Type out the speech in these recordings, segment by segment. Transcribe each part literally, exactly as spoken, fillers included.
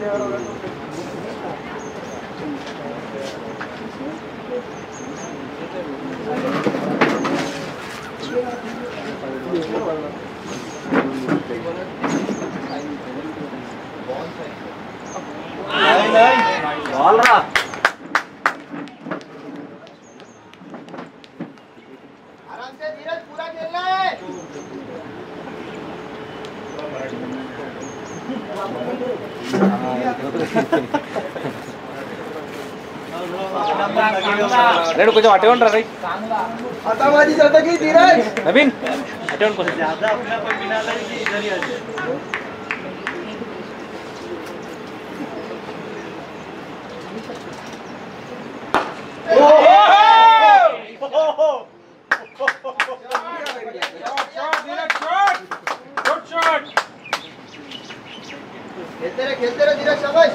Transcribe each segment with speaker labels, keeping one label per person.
Speaker 1: Ball रहा
Speaker 2: आराम से धीरज, पूरा खेलना है।
Speaker 3: रेड कुछ वाटे रहा राइट
Speaker 2: आता माझी शतकी धीरज
Speaker 3: नवीन वाटे कुछ
Speaker 1: ज्यादा अपना कोई बिना लगे कि इधर ही आ जाए
Speaker 2: खेलते रहे खेलते रहे धीरज, शाबाश।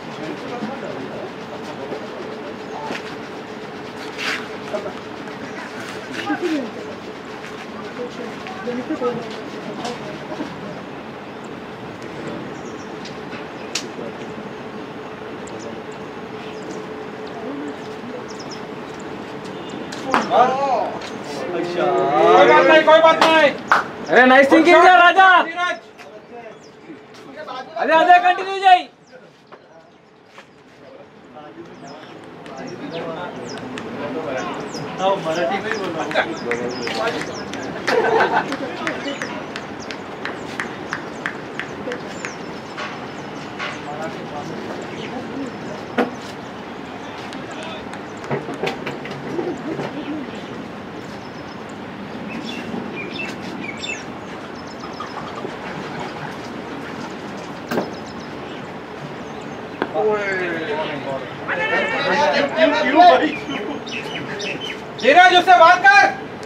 Speaker 3: कोई बात नहीं कोई बात नहीं अरे नाइस थिंकिंग यार राजा अरे आधा कंटिन्यू जाई
Speaker 1: आओ मराठी में बोलो
Speaker 3: धीरज उससे बात कर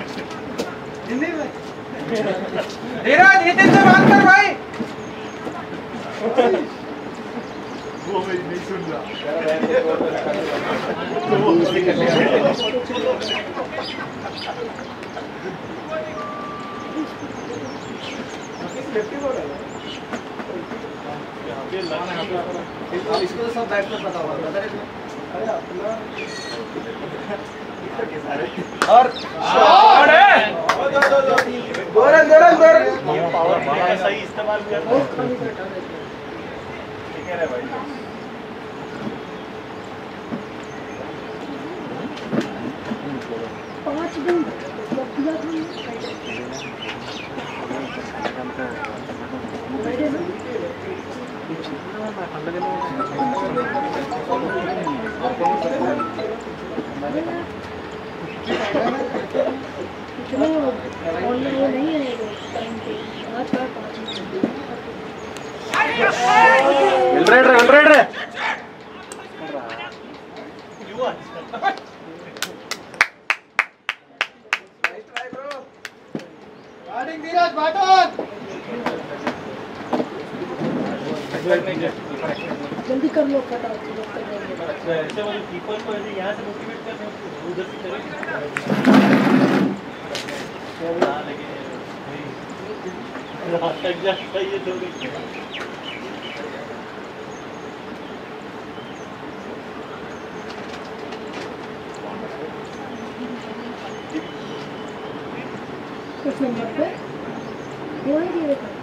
Speaker 3: धीरज नितिन से बात कर भाई
Speaker 1: वो भाई नहीं सुन रहा
Speaker 2: इसको तो सब बैट में पता होगा।
Speaker 3: और शॉट है
Speaker 2: गोरन गोरन गोरन
Speaker 1: पावर बड़ा सही इस्तेमाल किया ठीक है रे भाई
Speaker 4: पाँच दिन इतने ऑनलाइन वो नहीं है टाइम पे पाँच बार पाँच
Speaker 3: मिल रहा है मिल रहा है
Speaker 2: बैटिंग धीरज, बैटन
Speaker 4: जल्दी कर लो कट आउट
Speaker 1: ऐसे वाले कीपर को ऐसे यहाँ से मोटिवेट करते हैं उधर से करें हाँ लेकिन रात तक जाता ये दो
Speaker 4: किस नंबर पे वो ही दिए था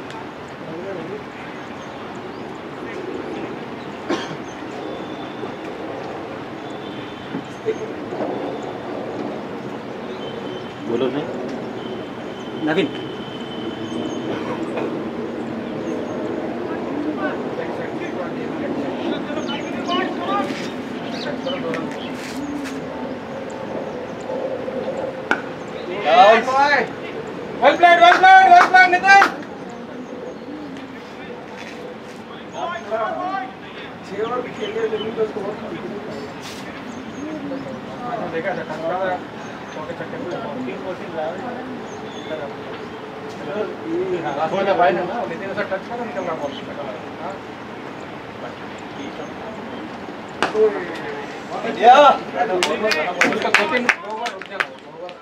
Speaker 1: बोलो नहीं
Speaker 3: नवीन Well played, well played, well played, Nitin. देखा था कंगा छोटे छोटे तीन कोशिश लाए हो ना भाई ना नितिन ऐसा टच करो निकल रहा बॉल हां या उसका कोचिंग ओवर उठ जाना ओवर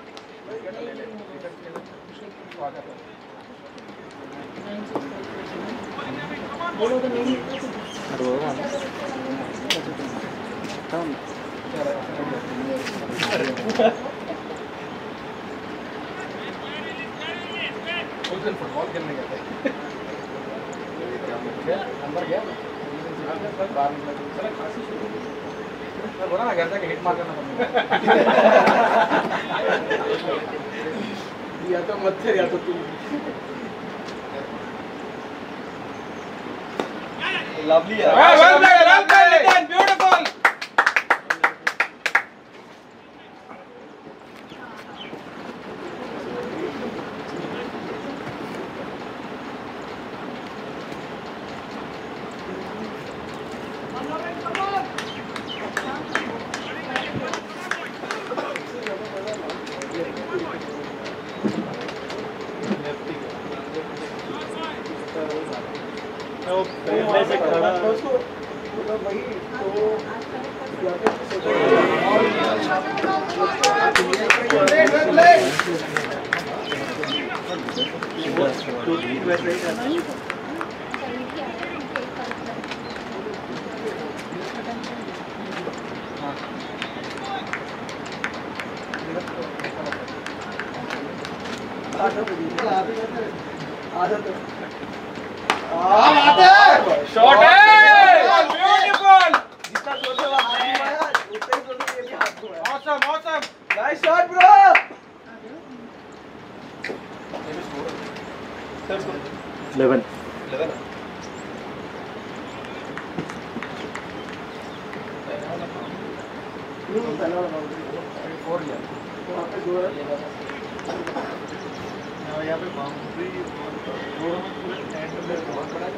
Speaker 4: बोलो तो नहीं
Speaker 3: उस दिन फुटबॉल खेलने गए थे अंदर गया बाहर चला खांसी शुरू मैं बोला ना घर जाके हिट मार करना पड़ेगा या तो मत या तो तुम
Speaker 2: लवली है
Speaker 3: well played well played Nitin beautiful
Speaker 1: वो पहले से खड़ा
Speaker 3: शॉट है ब्यूटीफुल
Speaker 2: जितना सोचे वो हाथ में आया उतना ही सोचे ये भी हाथ में आया
Speaker 3: awesome awesome
Speaker 2: nice shot bro
Speaker 1: eleven
Speaker 2: hmm पहला वाला
Speaker 3: फोर लिया
Speaker 2: वहां पे दो है
Speaker 1: यहाँ पे बाउंड्री
Speaker 2: बहुत बड़ा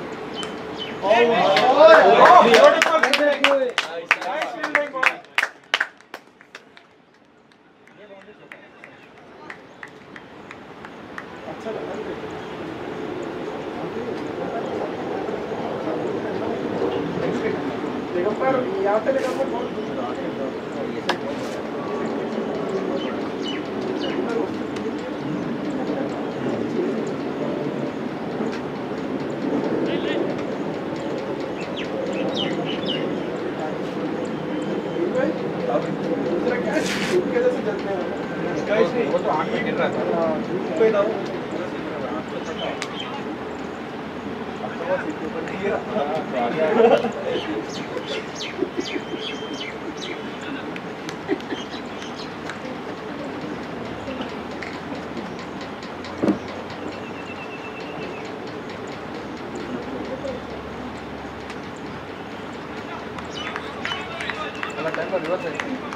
Speaker 3: oh beautiful nice fielding boy
Speaker 2: अच्छा लगा लेकिन पर यहाँ पे लेकिन पर बहुत
Speaker 3: वो तो आंख में गिर रहा था
Speaker 2: कोई ना
Speaker 3: टाइम का रिवर्स है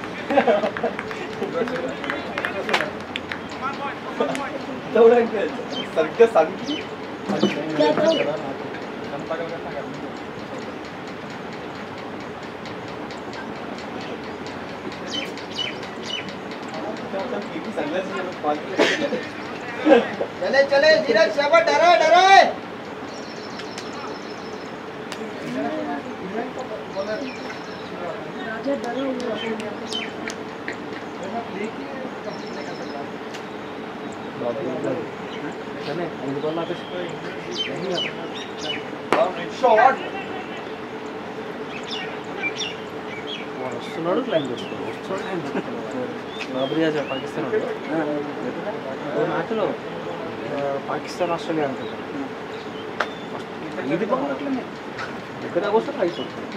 Speaker 2: दौड़ा के सरके संगी
Speaker 4: क्या तो
Speaker 3: जनता का करना करना
Speaker 2: चले चले धीरज शाबाश डरा डरा
Speaker 4: राजा डरा हुआ है
Speaker 2: शॉट
Speaker 1: వస్తున్నాడు క్లైమ్ చేసుకోడు వస్తున్నాడు బాబరియా పాకిస్తాన్ మ్యాచ్లో పాకిస్తాన్ ఆస్ట్రేలియా అనుకుంటా ఇది బాగుంటలే ఎక్కడ వస్తే ప్రైస్ వస్తుంది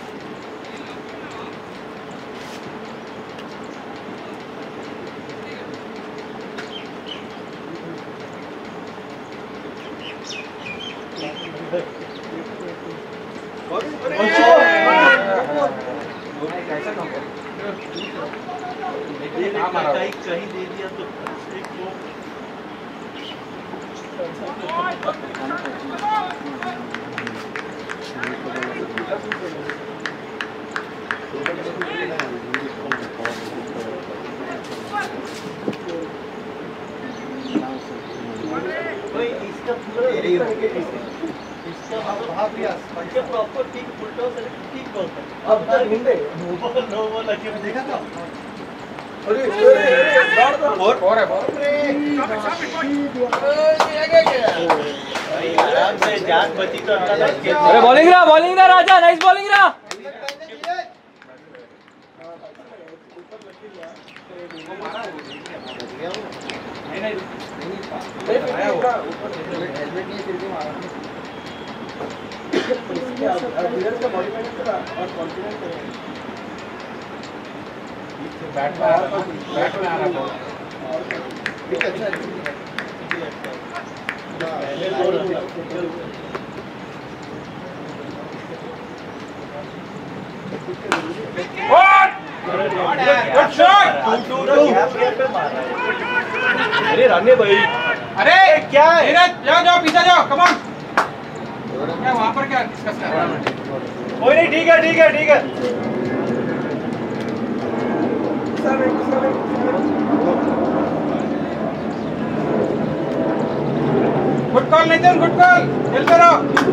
Speaker 3: कहीं दे दिया तो इसका पूरा इसका भाग गया पंचे प्रॉपर ठीक उल्टा से ठीक बोलता
Speaker 2: अब तक ढूंढे
Speaker 3: नो बॉल नो बॉल लगे देखा था
Speaker 2: अरे
Speaker 3: फोर फोर है फोर
Speaker 2: अरे
Speaker 1: जान से जान बची तो अल्लाह का खेल।
Speaker 5: अरे बॉलिंग रहा बॉलिंग रहा राजा नाइस बॉलिंग रहा
Speaker 3: बैट में बैट में आ रहा बॉल
Speaker 1: अरे राने भाई
Speaker 3: अरे
Speaker 1: क्या है?
Speaker 3: नीरज जाओ जाओ पीछे जाओ कम ऑन क्या वहां पर क्या डिस्कस कर रहा है
Speaker 1: कोई नहीं ठीक है ठीक है ठीक है
Speaker 3: good call Nitin good call खेलते रहो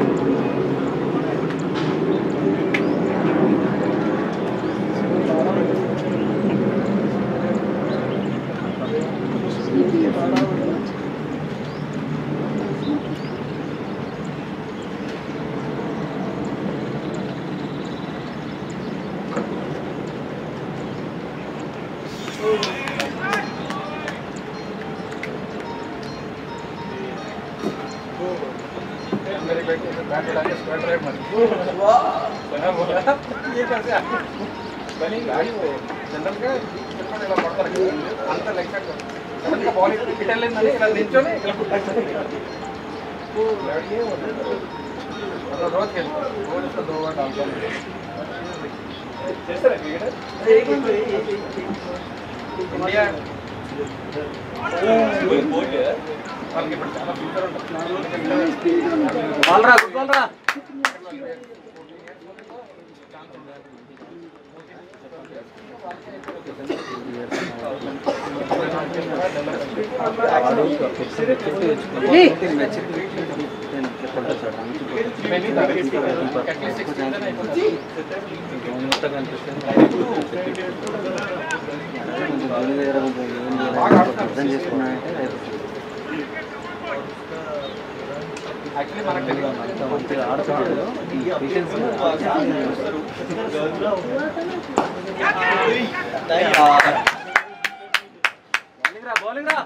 Speaker 3: मेरे बेटे से बैट उड़ा के स्क्वायर ड्राइव मारी वाह बोला ये कैसे बनी गाड़ी वो जनरल का कितना ఇలా పడతారు అంత లెక్క సడన్ గా బాల్ హిట్ అయ్యిందని ఇలా నించొని ఇలా పుట్టాడు वो लड़के वो रोज खेलते रोज तो दो बार डालता हूं कैसे लगे क्रिकेट इंडिया कोई बोल है వాళ్ళకి ఇప్పుడు చాలా ఫ్యూచర్ ఉంటుంది
Speaker 5: బాల్ రా గుడ్ బాల్ రా
Speaker 3: యాక్చువల్లీ మనకు తెలియదు
Speaker 5: మంచిగా ఆడుతున్నాడు పేషెన్స్ బౌలింగ్ రా బౌలింగ్ రా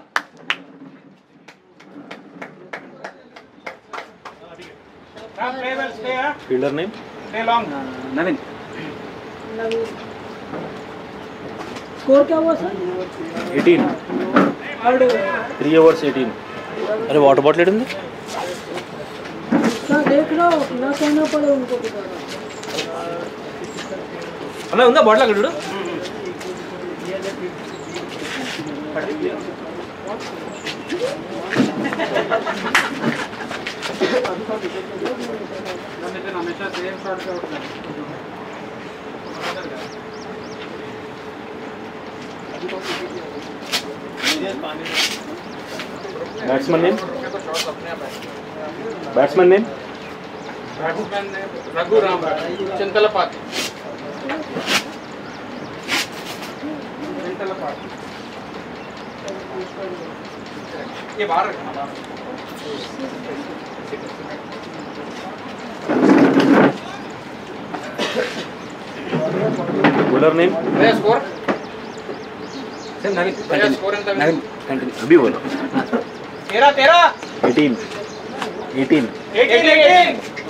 Speaker 3: play well stay
Speaker 5: fielder name
Speaker 3: stay long
Speaker 5: Naveen
Speaker 4: score क्या हुआ sir?
Speaker 5: Eighteen three overs eighteen अरे वाटर बॉटल एटी
Speaker 4: सर देख रहा हो ना कहना पड़े उनको
Speaker 5: అన్న ఉందా బాటిల్ అక్కడ చూడు
Speaker 3: हमेशा सेम शॉट से out
Speaker 5: batsman name batsman name
Speaker 3: batsman ने रघु राम चिंतलपाती चिंतलपाती ये बाहर रखना
Speaker 5: बॉलर नेम
Speaker 3: भैया स्कोर
Speaker 5: सेम नवीन
Speaker 3: भैया स्कोर एंड
Speaker 5: नवीन कंटिन्यू अभी बोलो
Speaker 3: तेरा तेरा
Speaker 5: eighteen eighteen
Speaker 3: eighteen eighteen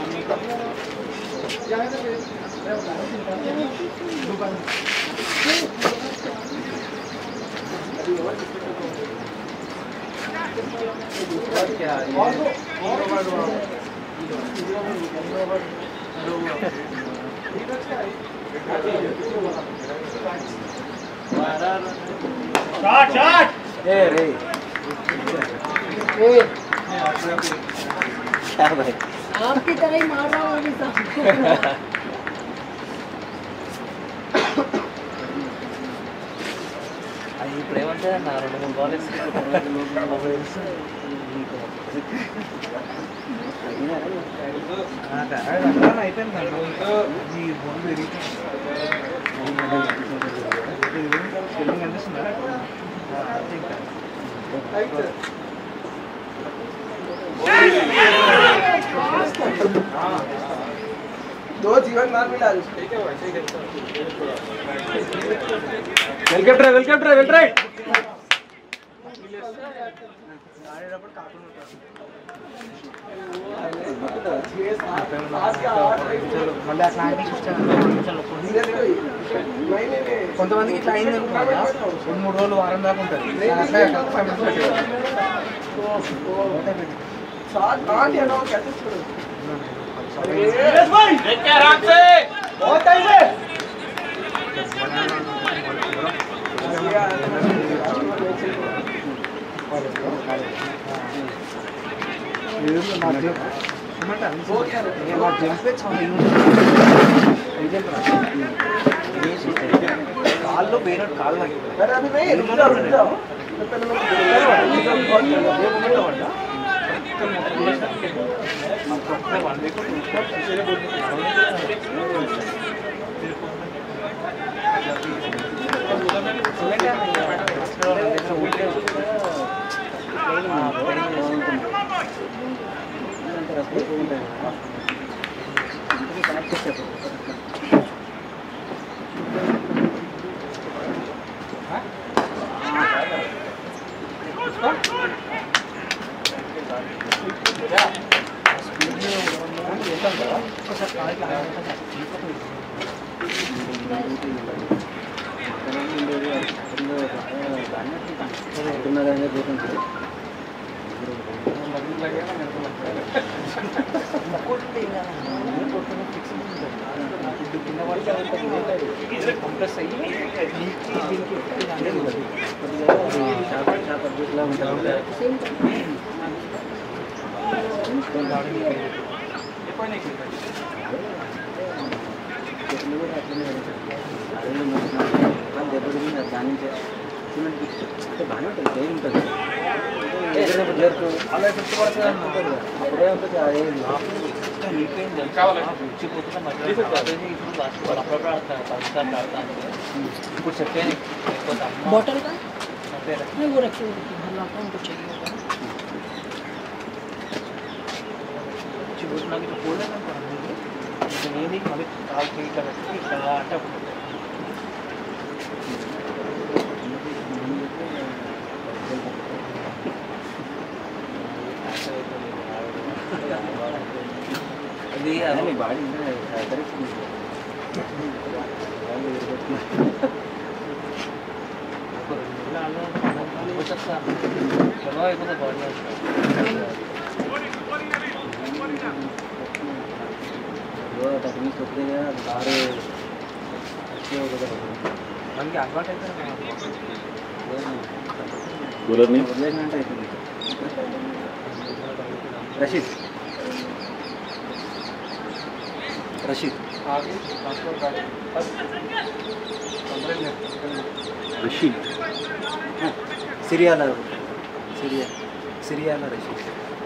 Speaker 1: shot shot
Speaker 5: ए रे क्या भाई
Speaker 4: आपकी तरह ही मार रहा हूँ अभी साहब
Speaker 5: ఈ ప్రేమ అంటే నా రెండు మూడు బాల్
Speaker 3: అయిపోయింది
Speaker 2: दो जीवन दान मिला
Speaker 3: हेलीकॉप्टर हेलीकॉप्टर वेल राइट కొంతమందికి ఇట్లా అయింది అనుకున్నారా రెండు మూడు రోజులు వారం దాకా ఉంటుంది కాళ్ళు వేరే కాళ్ళు కంప్రెస్ అయ్యి బాగానే ఉంటుంది ఏం ఉంటుంది అలా ఫిఫ్టీ పర్సెంట్ అనుకుంటుంది అప్పుడే ఉంటుంది అదే ఇప్పుడు చెప్పాను
Speaker 4: बॉटल का नहीं वो रखी हुई थी भला उनको चाहिए होगा
Speaker 1: चिबुटना की तो खोल देना पड़ेगा लेकिन ये नहीं हमें काल के कर रखी है आटा
Speaker 3: అది బాడీ మనకి అడ్వాంటేజ్ వదిలేసినట్టు అవుతుంది రషీద్ రషీద్
Speaker 5: రషీద్
Speaker 3: సిరియాల సిరియా సిరియాల రషీద్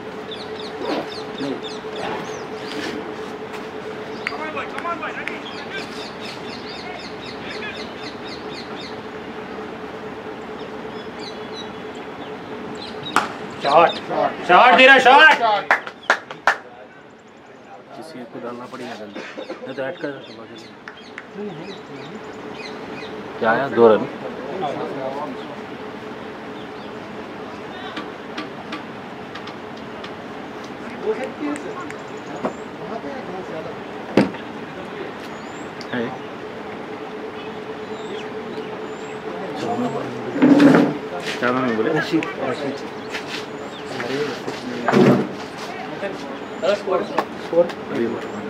Speaker 5: शॉट शॉट दे रहा शॉट किसी को डालना पड़ेगा जल्दी नहीं तो ऐड कर क्या आया दो रन है क्या नाम है बोले
Speaker 3: रशीद रशीद
Speaker 1: स्कोर
Speaker 3: स्कोर
Speaker 5: अभी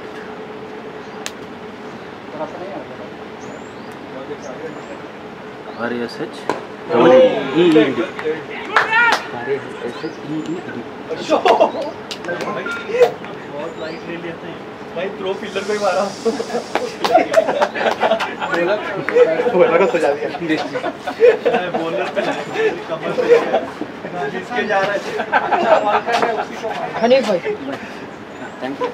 Speaker 5: R S H E E D
Speaker 3: R S H E E D
Speaker 1: बहुत लाइट ले लिया था भाई थ्रो फील्डर को ही मारा
Speaker 3: बोलर को सजा दिया
Speaker 1: बॉलर पे कमर पे जिसके जा रहा है बॉल कर रहा है उसी को
Speaker 4: हनीफ भाई
Speaker 3: थैंक यू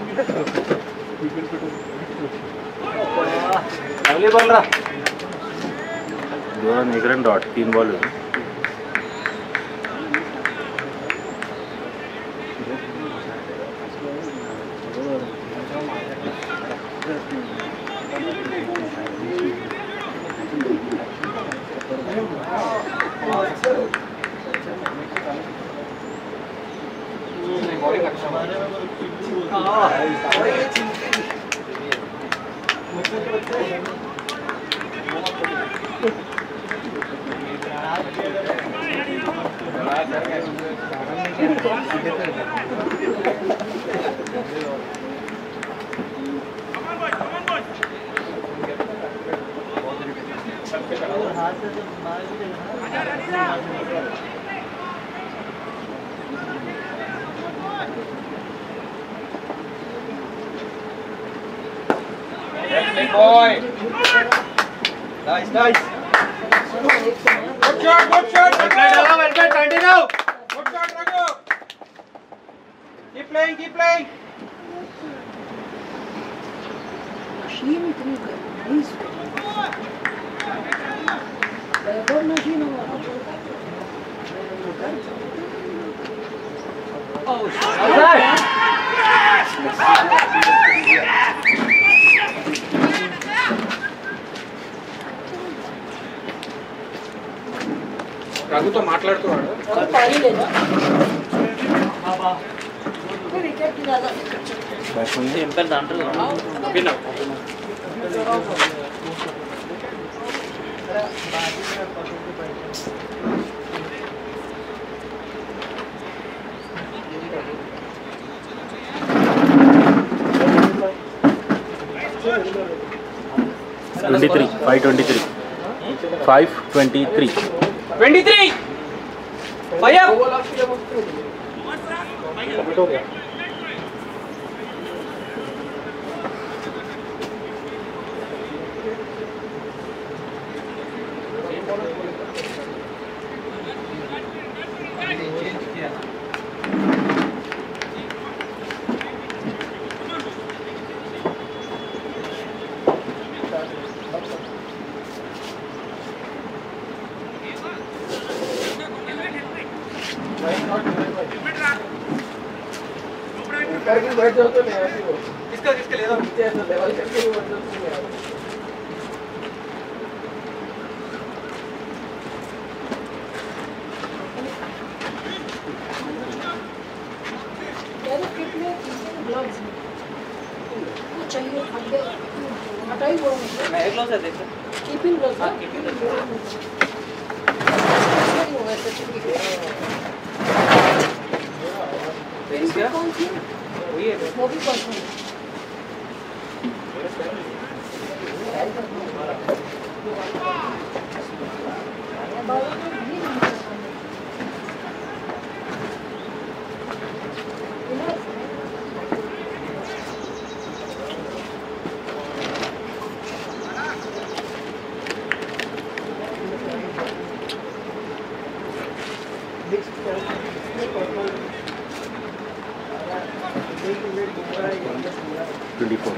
Speaker 5: अगली बॉल रहा दो रन एक रन डॉट तीन बॉल हुई।
Speaker 3: बॉलिंग अच्छा
Speaker 1: हमारे में वो पिच्ची होती है।
Speaker 2: हाँ वही चीज
Speaker 1: बच्चे तो बच्चे हैं। और हाथ से जब मार के ना
Speaker 3: Big boy.
Speaker 2: Nice nice
Speaker 3: Good shot, good shot.
Speaker 1: Well played, Raghu, well played, continue.
Speaker 3: Good shot, Raghu. Keep playing, keep playing.
Speaker 4: Machine इतनी गंदी बैकवर्ड मशीन
Speaker 3: రఘుతో మాట్లాడుతున్నాడు
Speaker 4: पानी ले जा विकेट की ज्यादा
Speaker 5: సింపుల్ దాంట్లో
Speaker 3: విన్నావు
Speaker 5: twenty three five twenty three five twenty three
Speaker 3: twenty three five
Speaker 2: करके बैठ जाओ तो नहीं आती वो
Speaker 3: इसका इसके ले दो
Speaker 2: नीचे ऐसा लेवल करके वो बैठ जाओ तो नहीं आती
Speaker 4: यार कितने ग्लव्स चाहिए खड्डे हटाई वो
Speaker 3: मैं एक ग्लास है देख
Speaker 4: कीपिंग ग्लव्स
Speaker 3: हां कीपिंग
Speaker 4: वो वैसे ठीक है
Speaker 3: क्या
Speaker 4: कौन सी है?
Speaker 3: वही है
Speaker 4: वो भी कौन सी है?
Speaker 5: ट्वेंटी फोर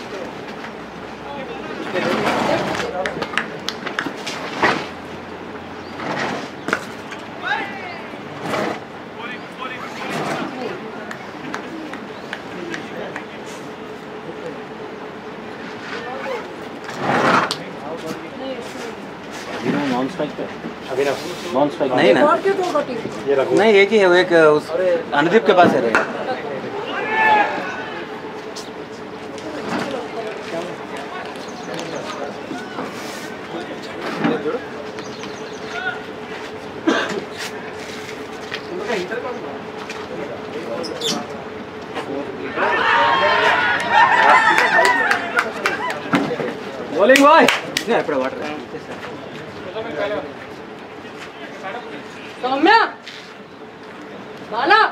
Speaker 5: नॉन स्ट्राइक पे नॉन स्ट्राइक
Speaker 6: नहीं ना
Speaker 4: और क्यों दो कटी?
Speaker 6: नहीं एक ही है वो एक उस अनुदीप के पास है रहेगा
Speaker 3: బౌలింగ్ బాయ్
Speaker 6: ఇప్పుడు వాటర్
Speaker 4: सौम्या बाला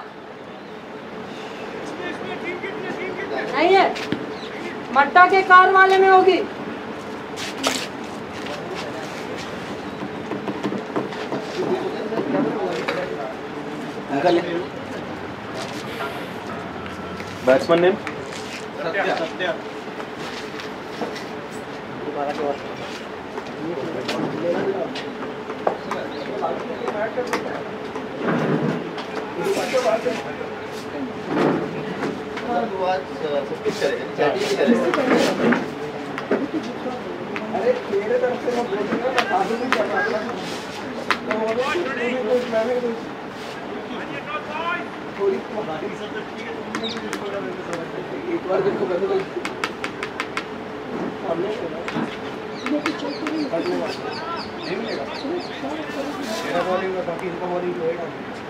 Speaker 4: नहीं है मट्टा के कार वाले में होगी
Speaker 6: uncle
Speaker 5: batsman name
Speaker 1: Satya Satya
Speaker 2: अरे मेरे तरफ से मैं बोल दूंगा मैं साधु नहीं कर रहा थोड़ी एक बार देखो बंद कर सामने नहीं मिलेगा मेरा बॉलिंग में बाकी इसका बॉलिंग होएगा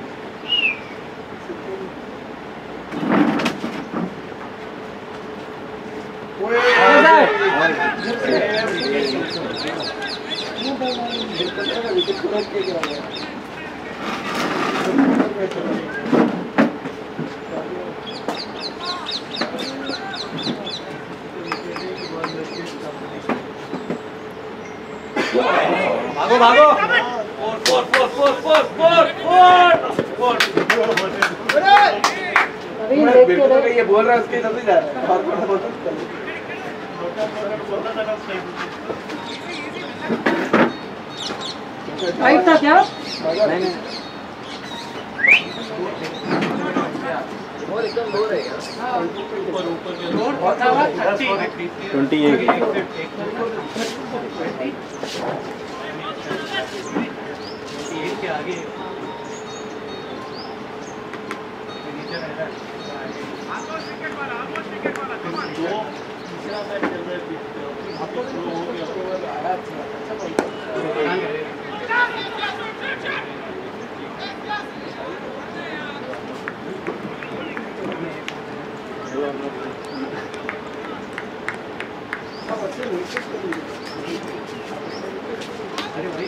Speaker 1: भागो भागो four four four four four four four four
Speaker 4: अभी देख के रहे
Speaker 2: ये बोल रहा है उसके जल्दी जा रहा है और थोड़ा बहुत
Speaker 4: फाइट था क्या?
Speaker 6: नहीं नहीं
Speaker 2: और एकदम लो रहेगा
Speaker 1: ऊपर ऊपर
Speaker 5: ट्वेंटी एट
Speaker 1: के आगे नीचे रह रहा है दो तीसरा मैच चल रहा है आपको शुरू हो गया अरे भाई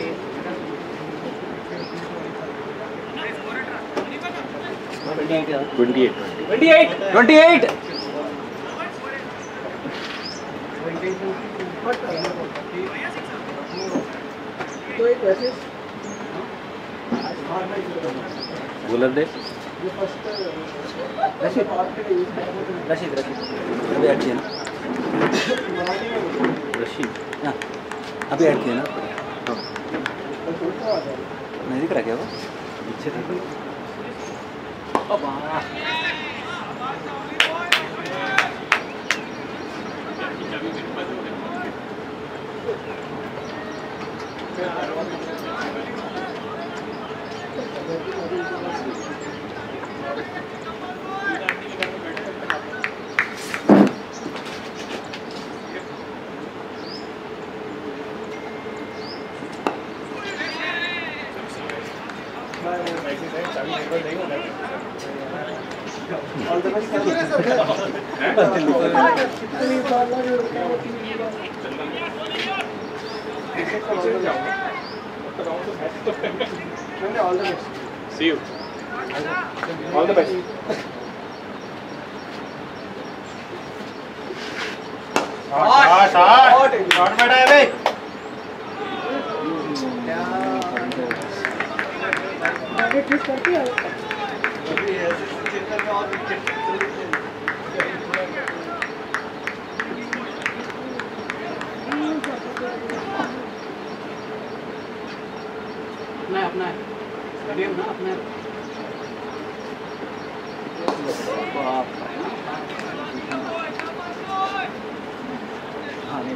Speaker 5: twenty eight
Speaker 6: twenty eight twenty eight
Speaker 2: तो एक वैसे
Speaker 5: बोलर दे
Speaker 2: जो फर्स्ट
Speaker 6: रशीद रशीद रशीद अभी ऐड किया ना
Speaker 5: रशीद
Speaker 6: हाँ अभी ऐड किया ना नहीं दिख रहा क्या वो पीछे था
Speaker 2: all the best all the best
Speaker 3: See you. All the best.
Speaker 1: Shot shot shot बैठा है बे
Speaker 4: बॉडी ट्विस्ट करती है
Speaker 1: अभी ऐसे चेंजर में और विकेट
Speaker 2: अपना अपना स्टेडियम ना अपना
Speaker 6: हाँ नहीं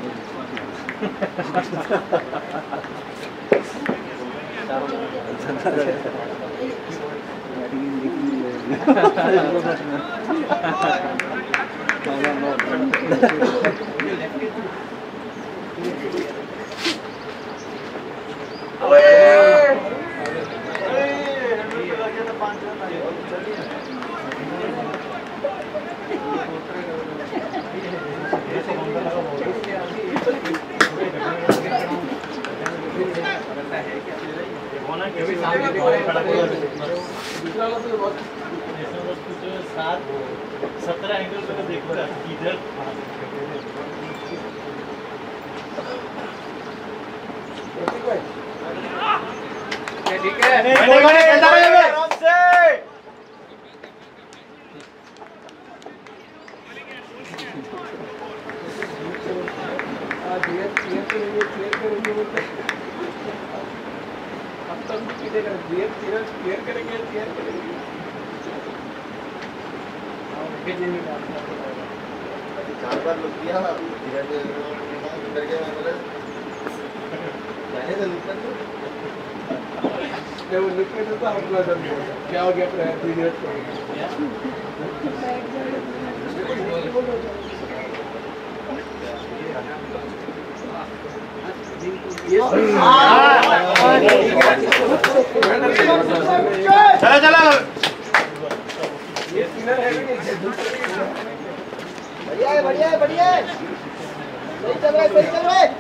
Speaker 1: सत्रह एंगल पे तो देखो इधर
Speaker 2: ठीक है
Speaker 1: आराम से
Speaker 2: हाँ धीरे धीरे
Speaker 3: करेंगे क्लियर करेंगे बोलते अब तक क्लियर करेंगे क्लियर करेंगे क्लियर करेंगे
Speaker 1: चार बार लुक किया अंदर के मतलब जाने से लुक कर
Speaker 3: जब वो लुक करते तो हम लोग क्या हो गया फिर पीरियड को
Speaker 5: चलो चलो
Speaker 3: ये स्पिनर है कि
Speaker 1: बढ़िया है बढ़िया है बढ़िया है सही चल रहा है सही चल रहा है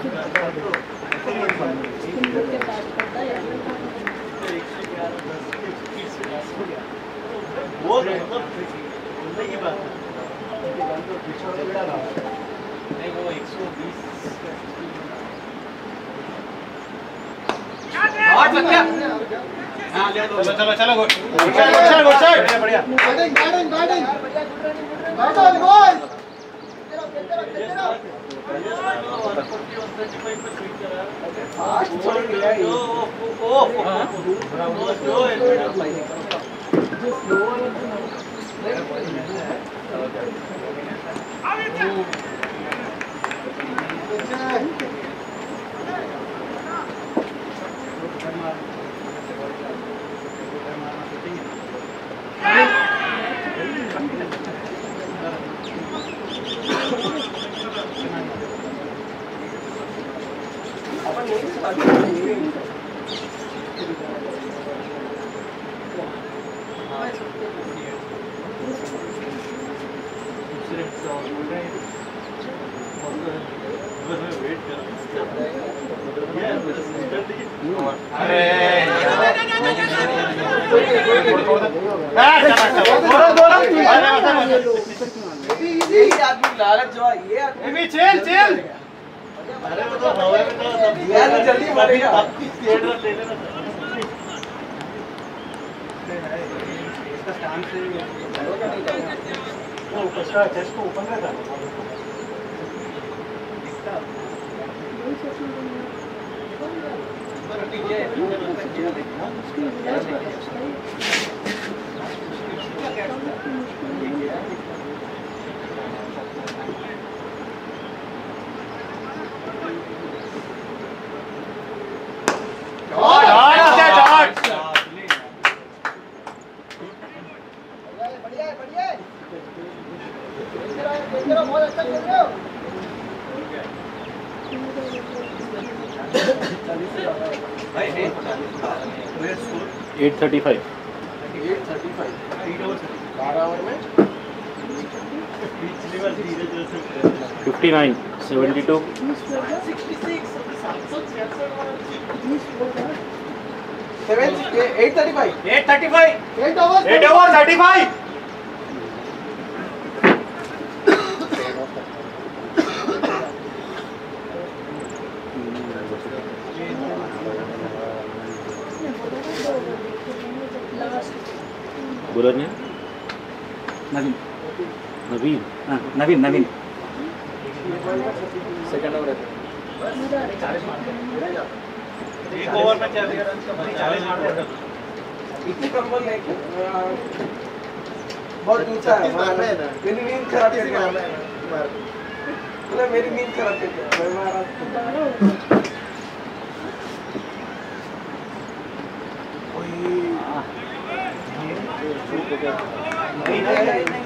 Speaker 1: वो मतलब की बात नहीं वो एक सौ बीस
Speaker 5: चलो चलो चलो गुड गुड गुड साइड बढ़िया
Speaker 1: guarding guarding guarding garden boy
Speaker 3: लालच जो ये
Speaker 5: आदमी चल चल
Speaker 1: अरे वो तो हवा में तो
Speaker 3: यार जल्दी मारेगा
Speaker 1: स्टेट रन ले लेना
Speaker 2: इसका स्टांस से
Speaker 1: वो उसका चेस्ट को ओपन रहता है बहुत अच्छा खेल रहे हो
Speaker 5: eight thirty five
Speaker 3: eight thirty five बारह ओवर में
Speaker 5: fifty nine seventy two
Speaker 3: eight thirty five
Speaker 5: eight thirty five
Speaker 1: eight over
Speaker 5: eight over thirty five bowler ने
Speaker 6: नवीन
Speaker 5: नवीन
Speaker 6: हाँ नवीन नवीन
Speaker 3: सेकंड ओवर
Speaker 1: एक ओवर में चालीस मार देगा
Speaker 3: इतनी कम्बल नहीं बहुत ऊंचा है मेरी नींद खराब कर दिया मतलब मेरी नींद खराब कर दिया मैं मारा नहीं नहीं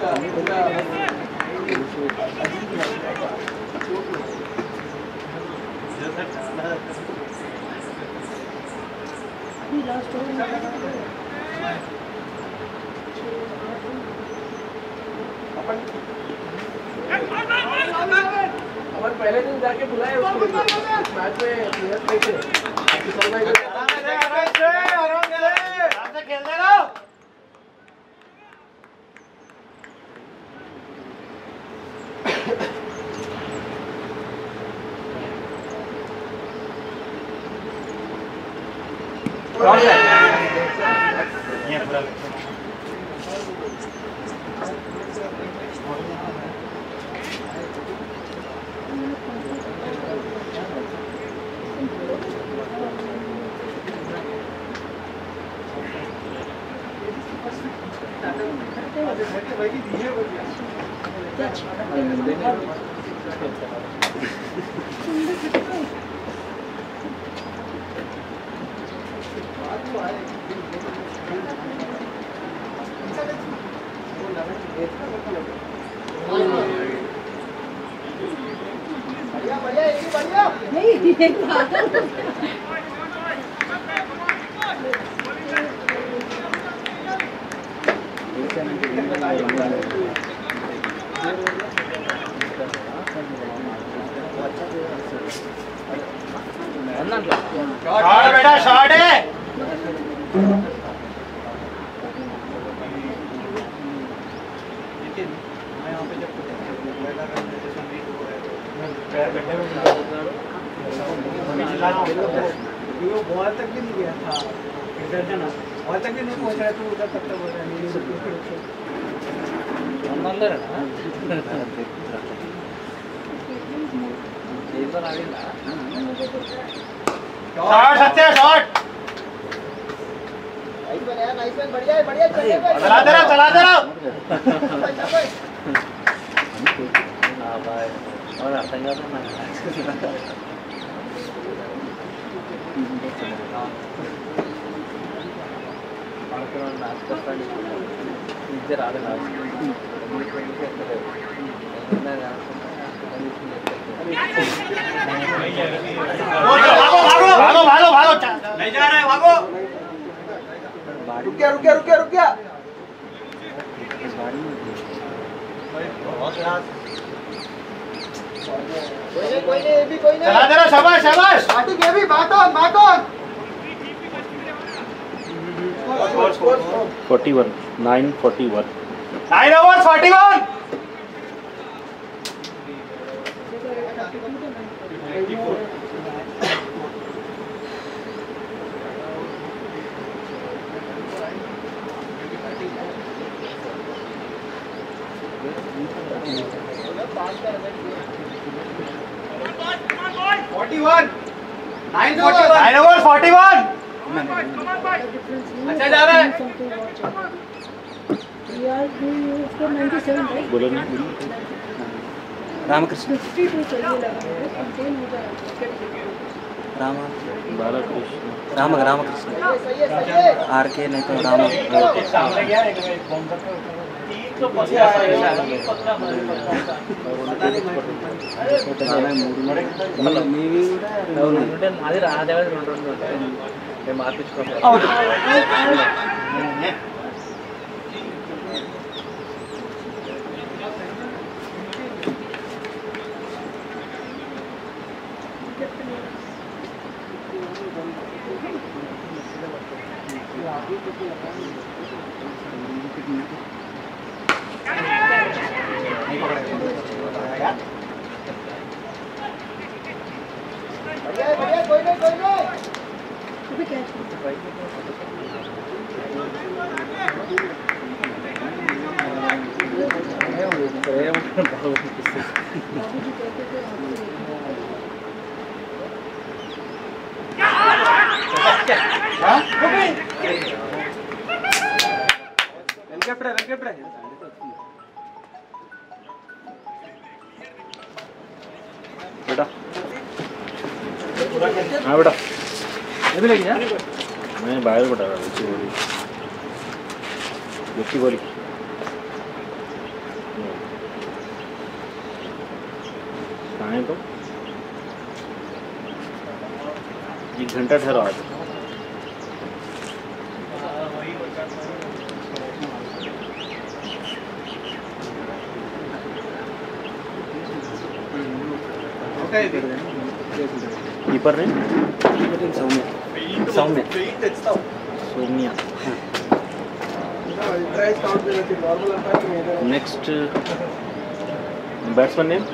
Speaker 3: अपन पहले दिन जाके बुलाए उसको मैच में प्लेयर थे
Speaker 5: आराम से खेलने रहो
Speaker 4: नहीं ये पागल
Speaker 1: शॉट बेटा शॉट है
Speaker 2: वो बॉल तक भी नहीं गया था बॉल तक भी नहीं पहुंच रहा तो उधर तक बोल रहा नहीं
Speaker 1: शॉट सत्य शॉट चला दे रहा चला दे रहा
Speaker 6: हाँ भाई और आता ही आता ना इधर आ रहा
Speaker 1: भागो भागो भागो भागो नहीं जा रहा है भागो
Speaker 2: रुक गया रुक गया रुक गया रुक गया कोई नहीं कोई नहीं ये भी कोई नहीं
Speaker 1: चला दे रहा शाबाश शाबाश
Speaker 2: बाटू ये भी बाटो बाटो
Speaker 5: forty one nine forty one
Speaker 1: nine over forty one forty one nine over forty one अच्छा जा रहा है
Speaker 4: यार ये उसको ninety-seven राइट
Speaker 5: बोलो नहीं
Speaker 6: रामकृष्ण
Speaker 4: fifty-two चलिए लगा है कंटेन हो जाएगा
Speaker 6: राम
Speaker 5: बालकृष्ण
Speaker 6: राम रामकृष्ण आर के नहीं तो राम
Speaker 1: सामने गया एक कौन सा तो पता
Speaker 6: అది రాదేవా రెండు రెండు ఉంటాయి మేము మార్పించుకోవాలి
Speaker 4: अभी कैच बाबूजी कहते थे
Speaker 2: हेलीकॉप्टर हेलीकॉप्टर
Speaker 5: बेटा हाँ बेटा
Speaker 6: ये भी लगी ना
Speaker 5: मैं बाहर बता रहा बच्ची बोली बच्ची बोली कहाँ है तो एक घंटा ठहरा आज कीपर ने
Speaker 6: Saumya Saumya
Speaker 5: Sonia next batsman name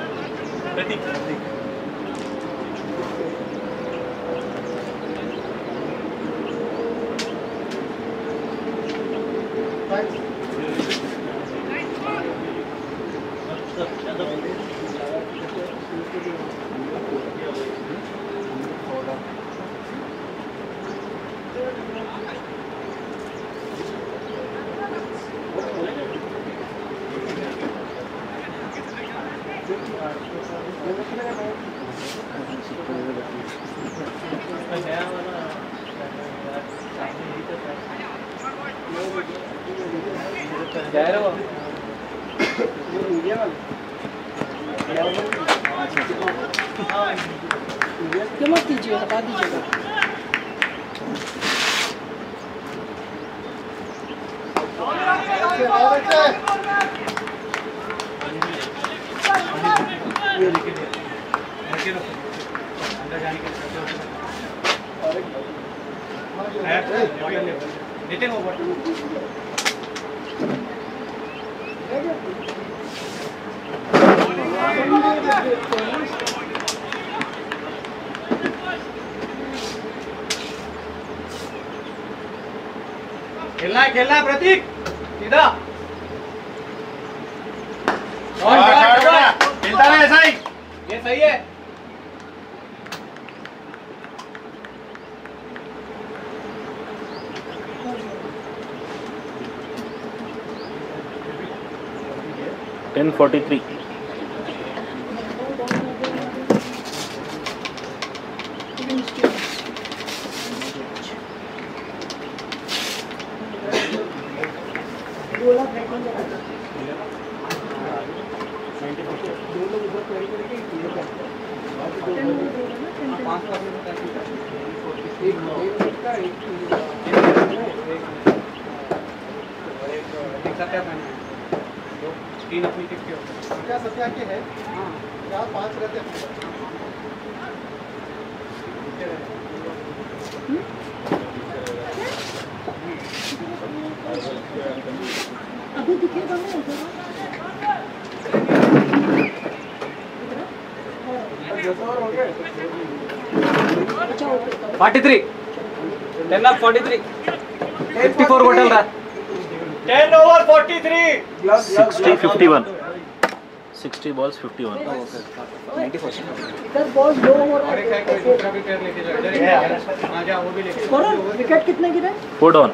Speaker 1: नया वाला
Speaker 6: जा रहे हो
Speaker 4: ये मत कीजिए, हटा दीजिएगा।
Speaker 1: नितिन ओवर खेलना है खेलना है प्रतीक सीधा खेलता रहे ऐसा ही ये सही है
Speaker 5: टेन फोर्टी थ्री
Speaker 1: तीन अपनी टिप के क्या सत्या के है क्या पांच रहते हैं
Speaker 4: अभी दिखेगा ना
Speaker 6: forty three ten off forty three fifty four को चल रहा
Speaker 1: ten over forty three
Speaker 5: sixty fifty one sixty balls fifty one
Speaker 4: दस बॉल दो हो रहा
Speaker 1: और एक है कोई दूसरा भी प्लेयर लेके जाओ इधर ही हां जा वो भी लेके
Speaker 4: है। विकेट कितने गिरे?
Speaker 5: फोर डाउन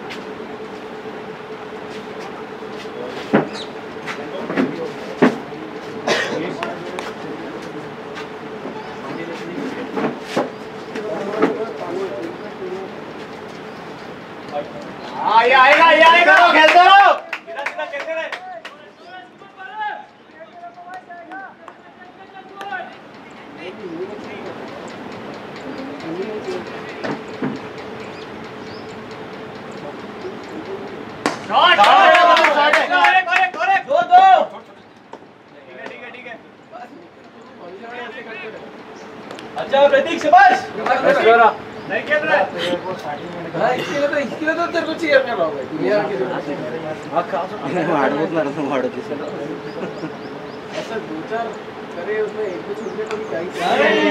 Speaker 1: हां ये आएगा ये आएगा खेलते रहो सीधा सीधा खेलते रहे shot shot correct correct correct दो दो ठीक है ठीक है ठीक है अच्छा प्रतीक शाबाश नहीं खेल रहा है
Speaker 3: इसके लिए तो इसके लिए तो तेरे को चेयर कर रहा होगा ऐसा दो चार करे उसमें एक कुछ उसमें कोई क्या ही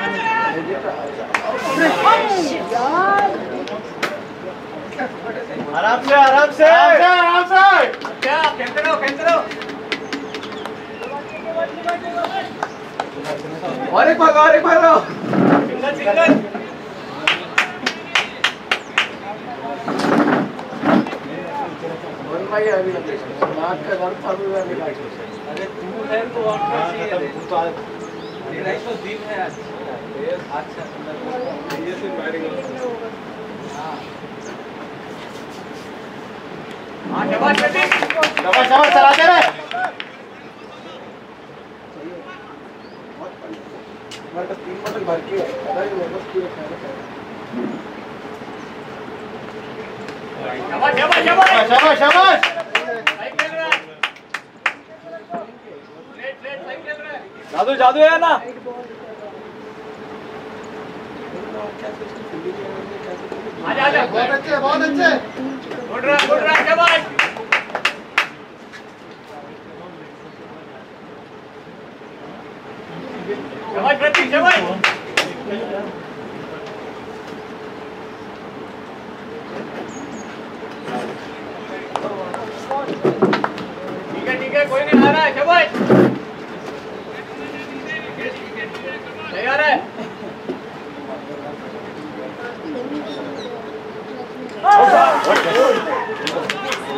Speaker 1: आराम से आराम से आराम से क्या खेलते रहो खेलते रहो
Speaker 3: और एक भाग और एक भाग रहो
Speaker 1: सिंगल सिंगल
Speaker 3: वन भाई अभी नाक का दर्द चालू है अभी
Speaker 1: अरे तू है तो और कैसी मेरा इसको दिन है आज अच्छा सुंदर ये से बैटिंग हां शाबाश प्रतीक शाबाश शाबाश चलाते रहे
Speaker 3: बट तीन बोतल भर के अरे वो बस पूरा खा
Speaker 1: शाबाश शाबाश शाबाश शाबाश शाबाश सही खेल रहा है रेड रेड सही खेल रहा है
Speaker 6: जादू जादू है ना
Speaker 1: आजा आजा बहुत अच्छे बहुत अच्छे गुड रन गुड रन शाबाश शाबाश प्रतीक शाबाश ठीक है ठीक है कोई नहीं आ रहा है शाबाश सही आ रहा है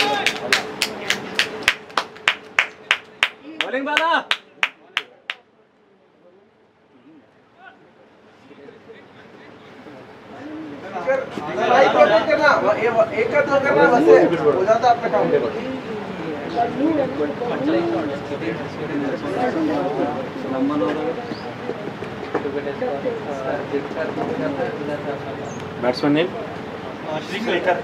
Speaker 6: बॉलिंग वाला
Speaker 3: भाई प्रोटेक्ट करना, ये एक का दो करना बस से हो जाता आपका काम।
Speaker 5: Batsman name
Speaker 1: Shrilekar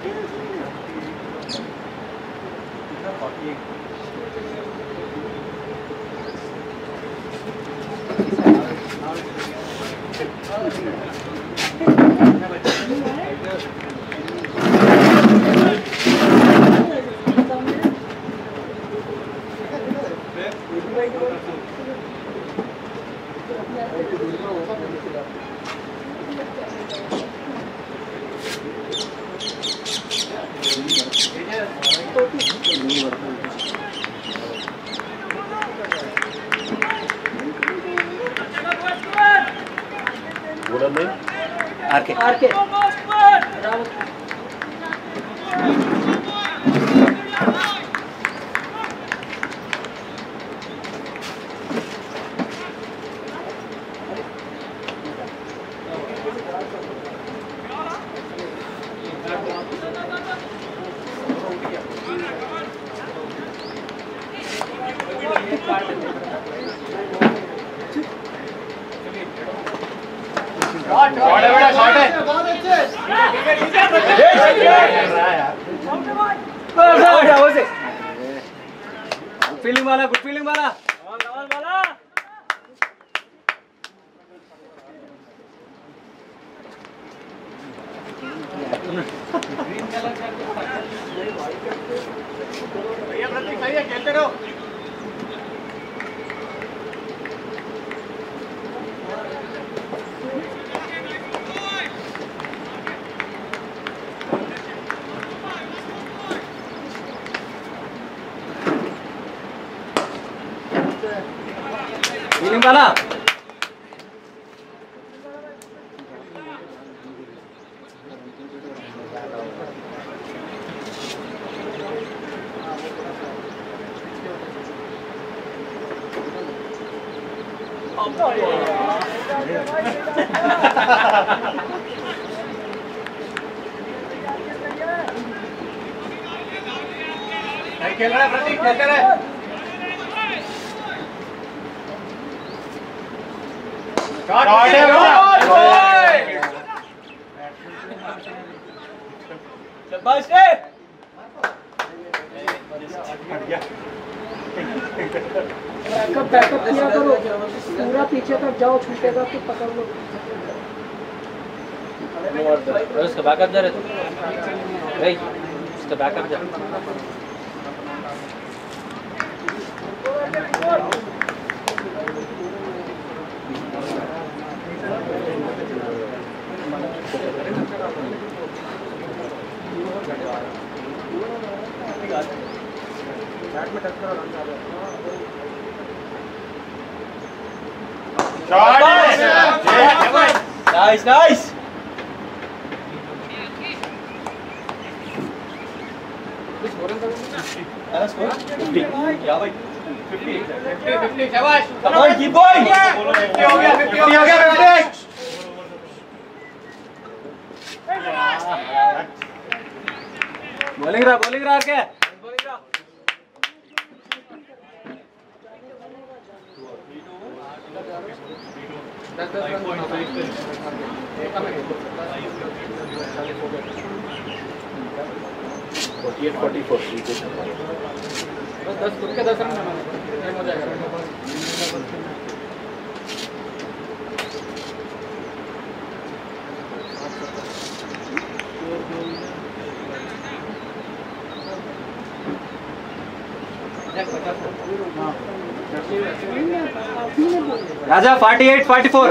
Speaker 6: RK
Speaker 4: RK
Speaker 6: feeling वाला, गुड फीलिंग वाला।
Speaker 3: खेलते रहो।
Speaker 6: फीलिंग वाला।
Speaker 3: खेल रहा है प्रतीक, खेलते रहे।
Speaker 6: शाबाश रे।
Speaker 4: बैकअप बैकअप किया करो, पूरा पीछे तक जाओ, छूटेगा तो पकड़ लो।
Speaker 6: उसका बैकअप जा रहे तुम भाई, उसका बैकअप जा। Nice nice.
Speaker 3: शाबाश।
Speaker 6: Keep going.
Speaker 3: फिफ्टी हो गया, फिफ्टी हो गया, फिफ्टी।
Speaker 6: बॉलिंग रहा, बॉलिंग रहा के।
Speaker 5: forty-eight forty-four
Speaker 3: बस दस खुद के दस रन टाइम हो जाएगा।
Speaker 6: राजा forty-eight forty-four।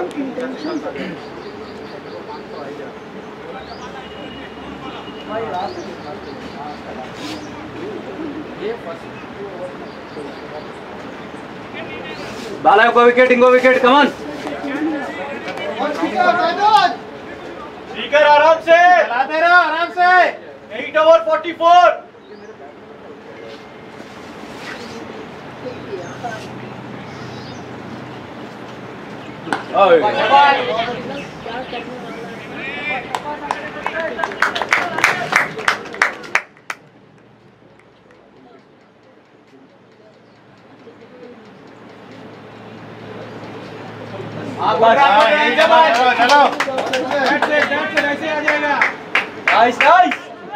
Speaker 6: बाला को विकेट, इंगो विकेट, कमन।
Speaker 1: ठीक है, आराम से चलाते रहो, आराम से। Eight over forty four.
Speaker 6: ओए
Speaker 4: क्या करने वाला है?
Speaker 1: चलो ऐसे आ जाएगा। Nice nice.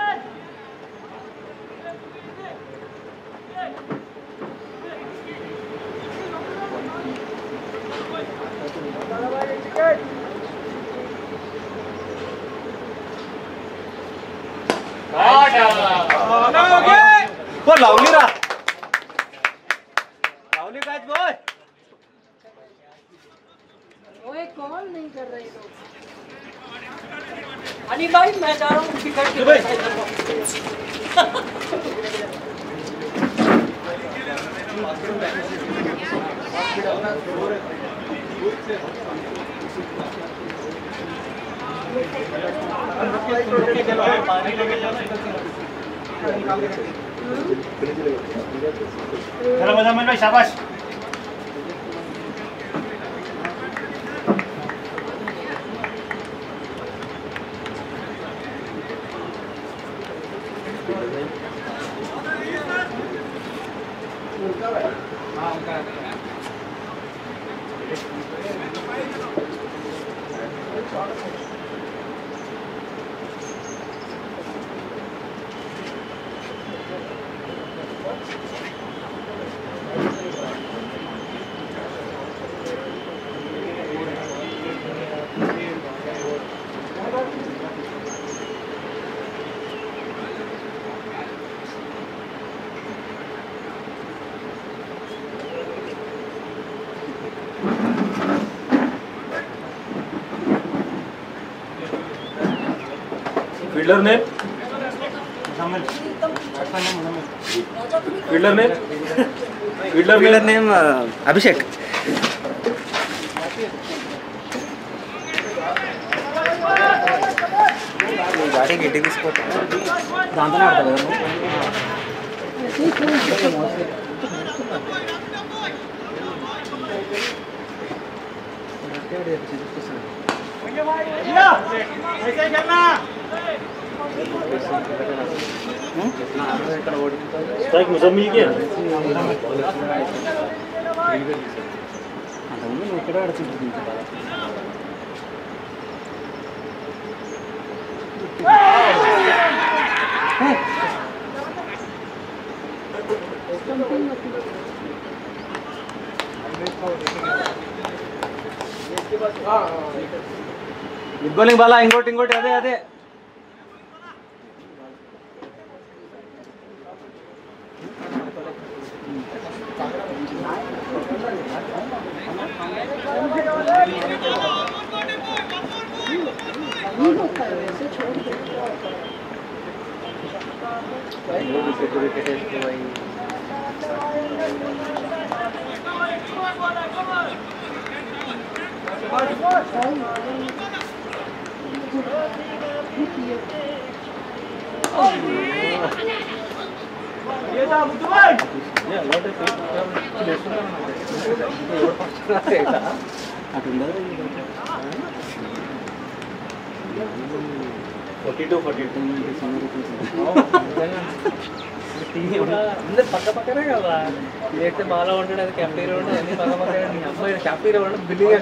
Speaker 6: वो लावली रा लावली कैच बॉय।
Speaker 4: ओए कॉल नहीं कर रहे लोग। अली भाई मैं जा रहा हूँ टिकट के भाई।
Speaker 5: चलो मुजम्मिल भाई शाबाश। फील्डर ने फील्डर ने फील्डर
Speaker 6: फील्डर नेम अभिषेक। गाड़ी गिट्टी తీసుకో దాంతోనే ఆడతారు
Speaker 1: ऐसे करना।
Speaker 5: स्ट्राइक मुजम्मिल की है।
Speaker 6: అంతకుముందు నువ్వు ఇక్కడ ఆడుతుంటుంది గుడ్ బౌలింగ్ బాలా ఇంకోటి ఇంకోటి అదే అదే
Speaker 1: ये था मुद्दू भाई।
Speaker 5: फोर्टी टू फोर्टी टू
Speaker 1: అందరు పక్క పక్కనే కదా అయితే బాగా ఉంటాడు అది కెప్టెన్ ఉంటాడు అన్ని పక్క పక్కనే అమ్మాయి కెప్టెన్ ఉంటాడు బిల్డింగ్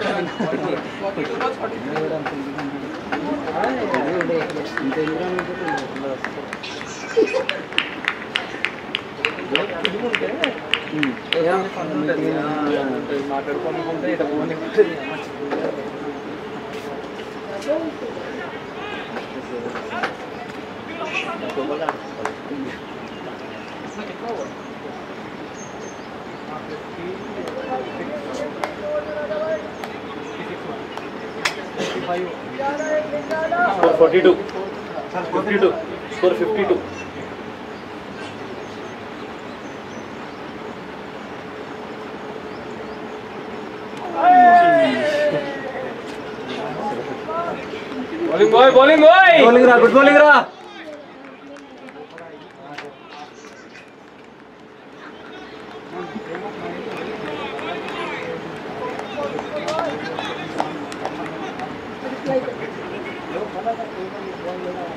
Speaker 1: మాట్లాడుకోనుకుంటే ఇట్లా phone
Speaker 5: score forty two fifty two score fifty two
Speaker 1: bowling boy bowling boy
Speaker 6: bowling రా గుడ్ బౌలింగ్ రా
Speaker 4: रिप्लाई कर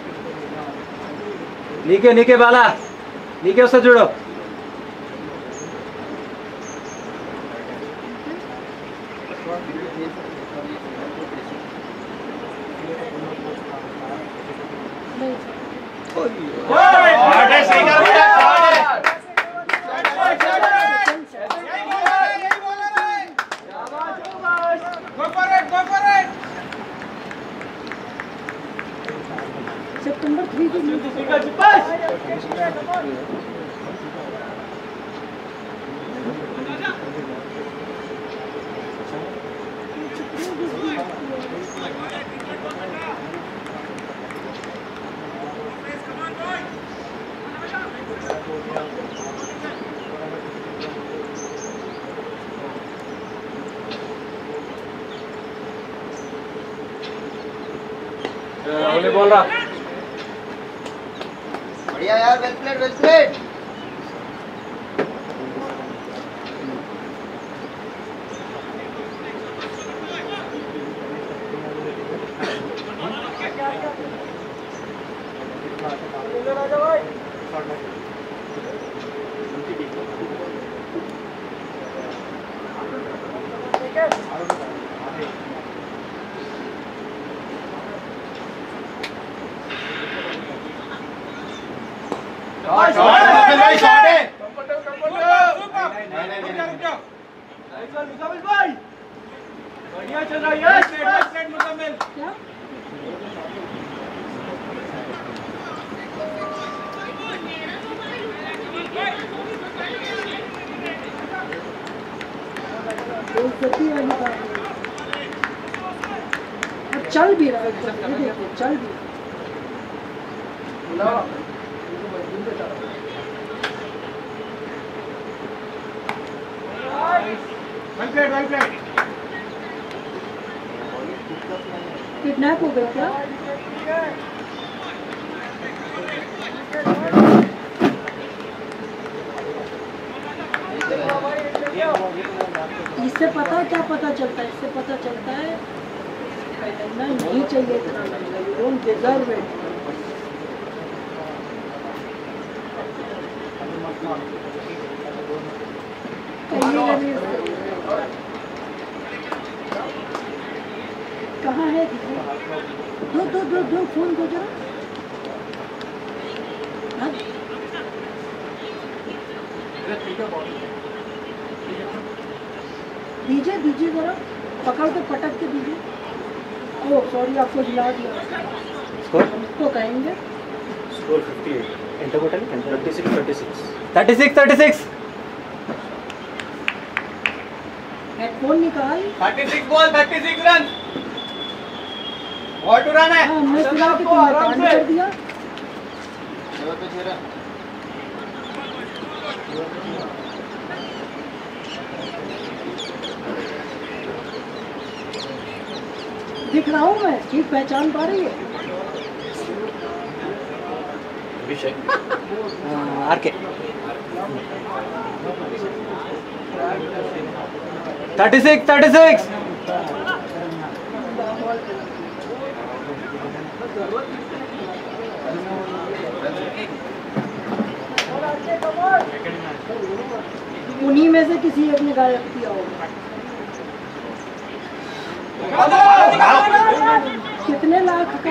Speaker 6: नीचे नीचे बाला नीचे उससे जुड़ो।
Speaker 4: सितंबर थ्री को
Speaker 6: बोल रहा
Speaker 7: बढ़िया यार, वेल प्लेड वेल प्लेड।
Speaker 1: बढ़िया चल रहा है यार।
Speaker 4: बेइज्जती वाली बात है। और चल भी रहा है, ये देखो चल भी रहा है। किडनैप हो गया क्या? इससे पता क्या पता चलता है? इससे पता चलता है लड़ना नहीं चाहिए इतना लड़ना। You don't deserve it. कहाँ है? दो दो दो दो फोन दो जरा। हाँ? दीजिए दीजिए जरा, पकड़ के पटक के दीजिए। ओह सॉरी, आपको हिला दिया।
Speaker 6: स्कोर
Speaker 4: तो कहेंगे
Speaker 5: स्कोर अट्ठावन। एंटर को टाइम छत्तीस छत्तीस
Speaker 6: छत्तीस छत्तीस।
Speaker 4: हेडफोन निकाल।
Speaker 1: छत्तीस बॉल छत्तीस रन। और टू रन है।
Speaker 4: हाँ, मैं सुना के तुमने कांड कर दिया। दिख रहा हूँ मैं, ठीक पहचान पा रही है।
Speaker 6: आर के थर्टी सिक्स थर्टी सिक्स।
Speaker 4: उन्हीं में से किसी एक ने गायब किया होगा। कितने लाख का?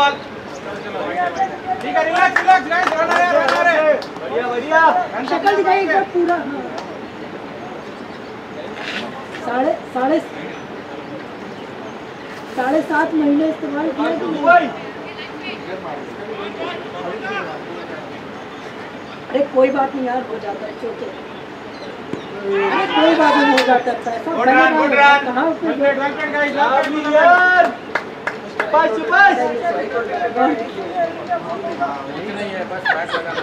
Speaker 1: बढ़िया बढ़िया।
Speaker 4: शक्ल दिखाई एक बार पूरा। हाँ। साढ़े साढ़े साढ़े सात महीने इस्तेमाल किया कि नहीं? अरे कोई बात नहीं यार, हो जाता है चोटे। अरे कोई बात नहीं, हो जाता है। पैसा बनेगा कहाँ पे?
Speaker 1: बस बस।
Speaker 3: नहीं है, बस बैट लगाना।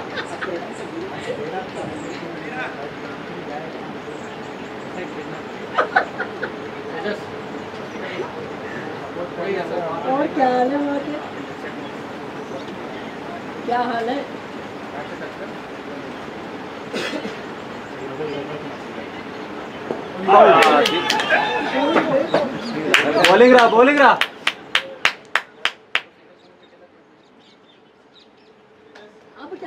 Speaker 4: और क्या हाल है वहाँ के? क्या हाल है?
Speaker 6: बॉलिंग रहा बॉलिंग रहा।
Speaker 4: अब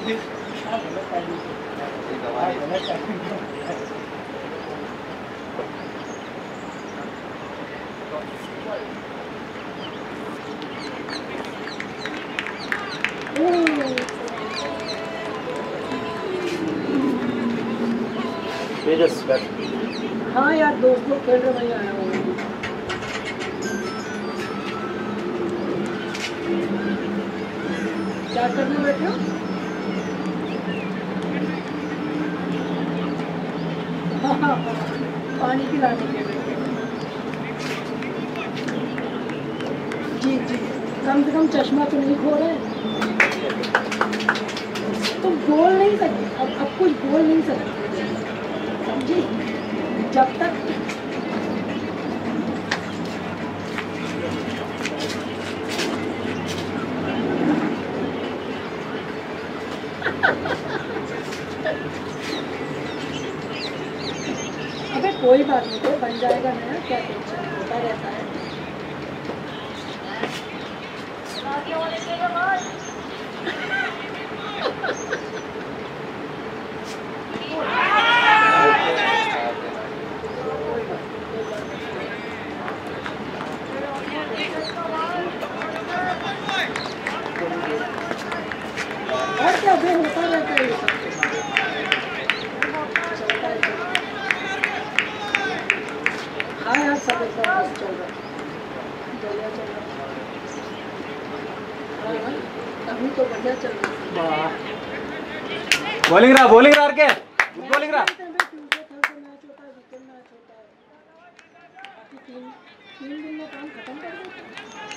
Speaker 5: तेजस बैठ।
Speaker 4: हाँ यार दोस्त लोग खेल रहे, वहीं आया हूँ। क्या करने बैठे हो? हाँ, पानी पिलाने के लिए। जी जी, कम से कम चश्मा तो नहीं खो रहे। तुम बोल नहीं सकते, अब अब कुछ बोल नहीं सकते, समझी? जब तक अबे कोई बात नहीं, तो बन जाएगा नया, क्या टेंशन, होता रहता है। और क्या बे, होता रहता है ये सब। चलता है। हाँ यार, सब एकदम मस्त चल रहा है, बढ़िया चल रहा है। हाँ हाँ, अभी तो बढ़िया चल रहा है।
Speaker 3: बॉलिंग रहा बॉलिंग रहा के बॉलिंग रहा।
Speaker 4: ट्यूसडे थर्सडे मैच होता है, वीकेंड मैच होता है, बाकी तीन तीन दिन में काम खत्म कर देते हैं।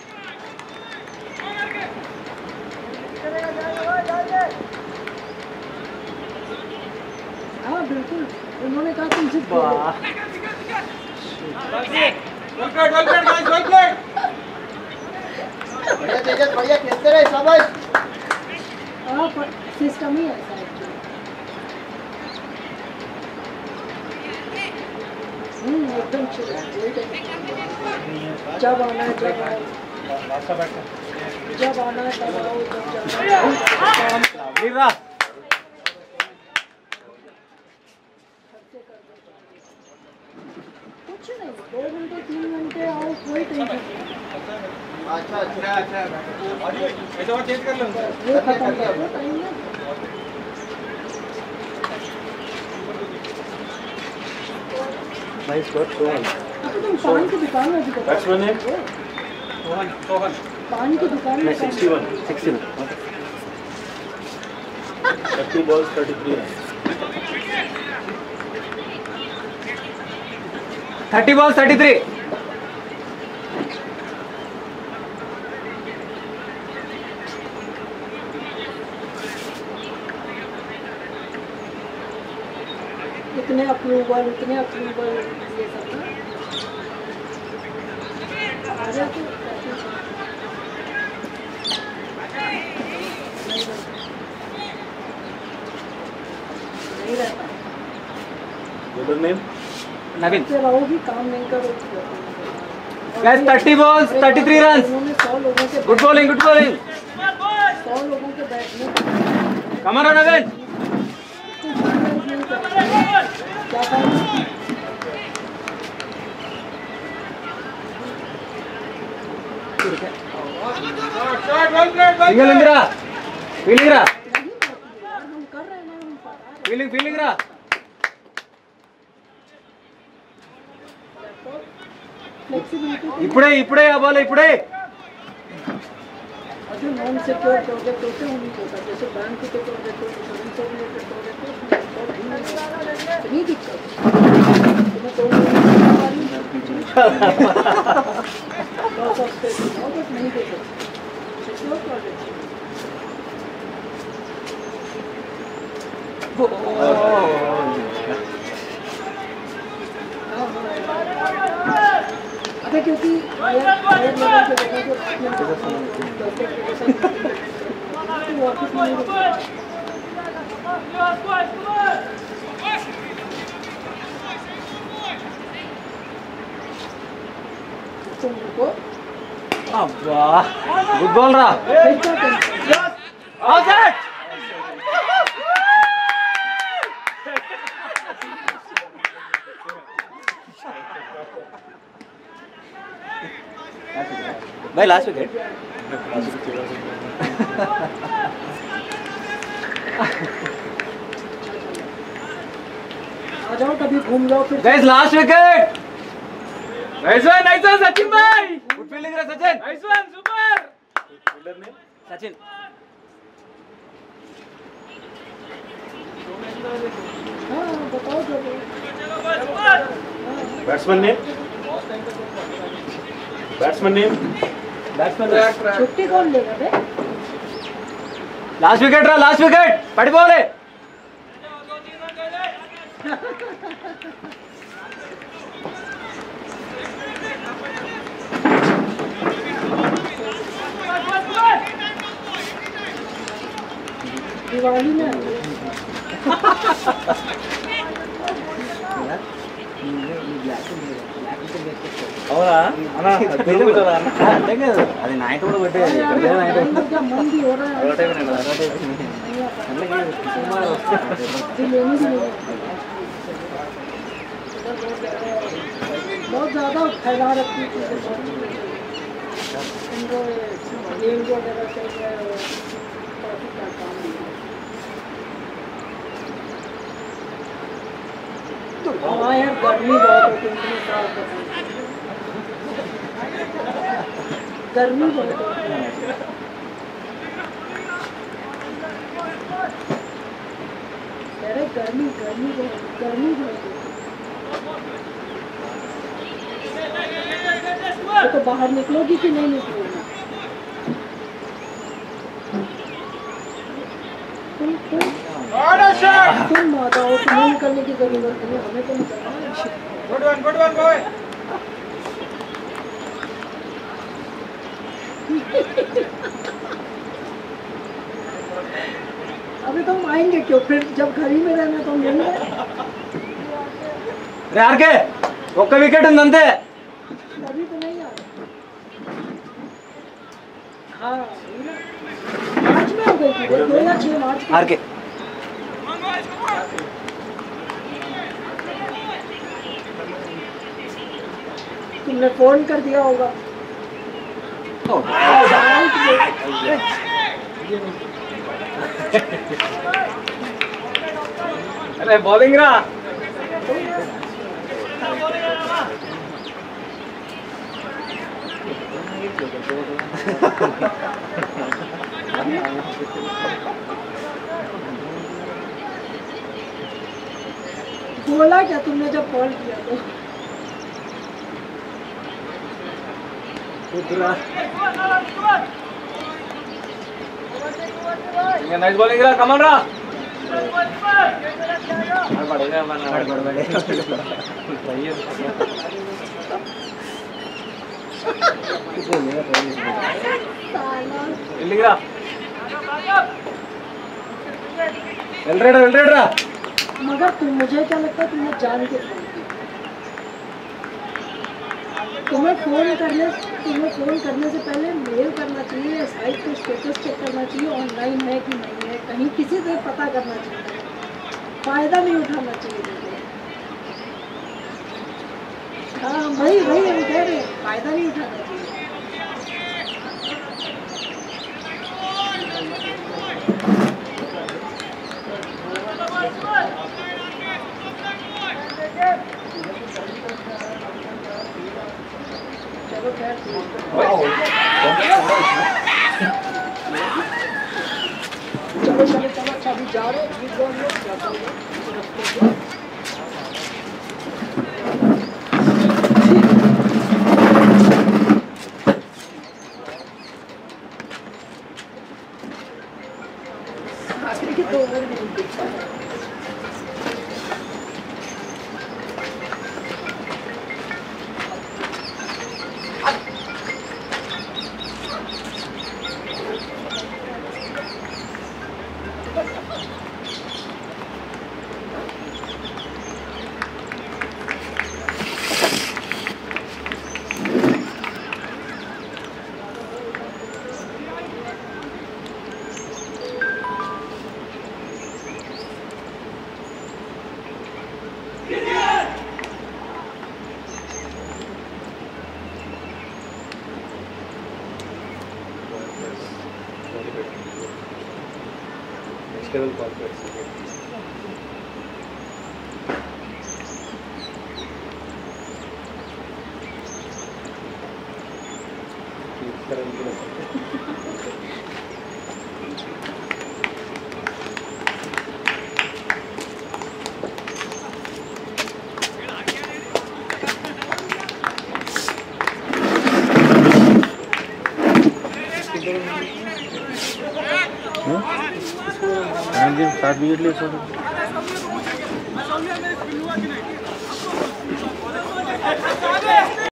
Speaker 4: हाँ बिल्कुल, उन्होंने कहा तुम जिद करो।
Speaker 7: बढ़िया तेजस, बढ़िया खेलते रहे शाबाश।
Speaker 4: हाँ पर सिस्टम ही ऐसा है एक्चुअली। हम्म एकदम चिल, कोई टेंशन नहीं। जब आना है जब आओ, जब आना है तब आओ, जब जाना है
Speaker 3: बॉलिंग रहा।
Speaker 4: कुछ नहीं, दो घंटे तीन घंटे आओ, कोई टेंशन नहीं।
Speaker 7: अच्छा अच्छा अच्छा
Speaker 3: ऐसा और चेंज कर लो।
Speaker 4: वो खत्म कर दो टाइम में।
Speaker 5: Nice shot Sohan.
Speaker 4: तो तुम पान की दुकान में भी तो
Speaker 5: बैट्समैन है
Speaker 3: सोहन सोहन
Speaker 4: पान की दुकान में काम
Speaker 5: इकसठ इकसठ thirty balls thirty three run.
Speaker 3: Thirty ball thirty three.
Speaker 4: इतने अप्रूवल, इतने अप्रूवल, ये सब ना आ जाते हैं। नहीं रहता।
Speaker 5: Bowler name
Speaker 3: Naveen.
Speaker 4: फिर रहोगी, काम नहीं करोगी।
Speaker 3: Guys, thirty balls, thirty-three runs.
Speaker 4: उन्होंने सौ लोगों के
Speaker 3: गुड बॉलिंग गुड बॉलिंग।
Speaker 4: सौ लोगों के बैठने
Speaker 3: कमर ऑन नवीन।
Speaker 4: क्या फायदा?
Speaker 3: सिंगल इंदिरा फीलिंग रहा
Speaker 4: नहीं होती है यार, हम कर रहे हैं ना, हम पता है।
Speaker 3: फीलिंग फीलिंग रहा।
Speaker 4: फ्लेक्सिबिलिटी
Speaker 3: इपड़े इपड़े आ बाल इपड़े।
Speaker 4: जो नॉन सिक्योर प्रोजेक्ट होते हैं उन्हीं को होता है, जैसे बैंक के प्रोजेक्ट होते हैं, से रिलेटेड प्रोजेक्ट होते हैं, नहीं दिक्कत तुम्हें तो लॉस ऑफ स्पेस बट नहीं दे सकते सिक्योर प्रोजेक्ट। अबे क्योंकि हायर हायर लेवल पे देखा जो तो ऑफिस में नहीं रुकता। तुम रुको,
Speaker 3: अब्बा गुड बॉल रहा।
Speaker 4: फिर क्या करना?
Speaker 3: आउट।
Speaker 6: भाई लास्ट विकेट
Speaker 4: आ जाओ कभी घूम जाओ फिर
Speaker 1: guys last wicket nice one nice one Sachin भाई गुड फील्डिंग रे Sachin nice one super fielder ने
Speaker 6: सचिन
Speaker 4: हाँ बताओ जब
Speaker 5: batsman name batsman name
Speaker 6: batsman
Speaker 4: छुट्टी कौन लेगा बे
Speaker 1: लास्ट विकेट रहा लास्ट विकेट पड़ी बॉल है
Speaker 4: दिवाली में
Speaker 6: అవునా అన్నా తిరుగుతారా అంటే కదా అది నైట్ కూడా పెట్టేది నైట్
Speaker 4: क्या मन भी हो रहा है
Speaker 6: అలవాటే నేను అలవాటే
Speaker 4: दिल लेने भी नहीं बहुत ज़्यादा फैला रखती थी इनको गेम जो वगैरह चल रहा है काफ़ी का काम भी है। हाँ यार गर्मी बहुत होती है इतने साल तक गर्मी बहुत होती है अरे गर्मी गर्मी बहुत गर्मी बहुत होती है तो बाहर निकलोगी कि नहीं निकलोगी तुम तुम तुम माता हो तुम्हें निकलने की जरूरत नहीं है हमें तो निकलना है
Speaker 3: good one good one boy
Speaker 4: अभी तो हम आएंगे क्यों फिर जब घर ही में रहना तो हम यहीं रहे
Speaker 1: రే ఆర్కే ఒక్క వికెట్ ఉంది అంతే
Speaker 4: अभी तो नहीं आ रहे हाँ मार्च में हो गई थी दो या छह मार्च को
Speaker 1: ఆర్కే
Speaker 4: तुमने फोन कर दिया होगा
Speaker 1: अरे बॉलिंग रा
Speaker 4: बोला क्या तुमने जब कॉल किया तो
Speaker 1: नाइस बॉलिंग रा कमल रा ఎల్లిరా ఎల్రేడా ఎల్రేడా
Speaker 4: मगर तुम मुझे क्या लगता है तुमने जान के फोन किया तुम्हें फोन करने तुम्हें फोन करने से पहले मेल करना चाहिए साइट पे स्टेटस चेक करना चाहिए ऑनलाइन है कि नहीं है कहीं किसी से पता करना चाहिए फायदा नहीं उठाना चाहिए हाँ वही वही हम कह रहे हैं फायदा नहीं उठाना चाहिए चलो खैर चलो चलो चलो अच्छा अभी जा रहे हैं आखिर के दो ओवर नहीं देख पाए
Speaker 2: external conflicts. इस तरह की
Speaker 5: सात विकेट लिए